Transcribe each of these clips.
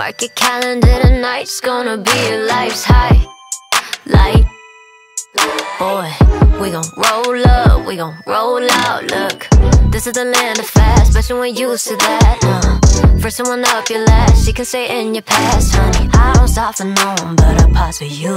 Mark your calendar, tonight's gonna be your life's highlight. Boy, we gon' roll up, we gon' roll out. Look, this is the land of fast, bet you ain't used to that. First one up, your last, you can stay in your past. Honey, I don't stop for no one, but I pause for you.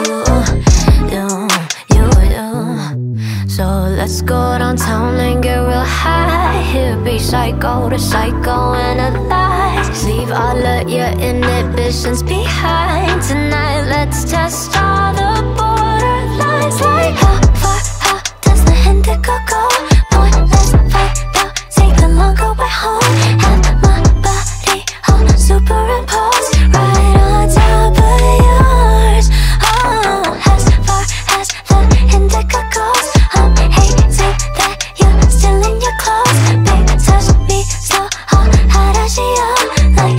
So let's go downtown and get real high. Here be psycho to psychoanalyze. Leave all of your inhibitions behind. Tonight let's test all the borderlines. Like how does the indigo go? Boy, let's fight out, take the longer way home. Have my body all superimposed right on top of yours. Oh, as far as the indigo goes, I'm hating that you're still in your clothes. Babe, touch me slow, how does she like,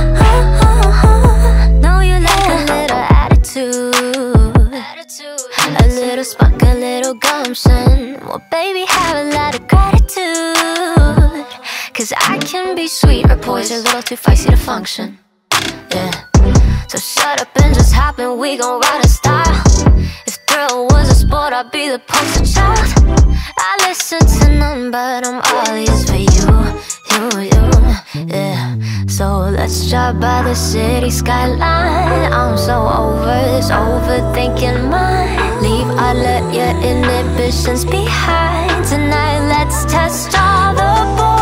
know you like a little attitude, a little spunk, a little gumption. Well, baby, have a lot of gratitude, cause I can be sweet or poison, a little too feisty to function. Yeah, so shut up and just hop in, we gon' ride in style. If thrill was a sport, I'd be the poster child. I listen to none, but I'm all ears for you. Yeah, so let's drive by the city skyline. I'm so over this overthinking mind. Leave all of your inhibitions behind. Tonight let's test all the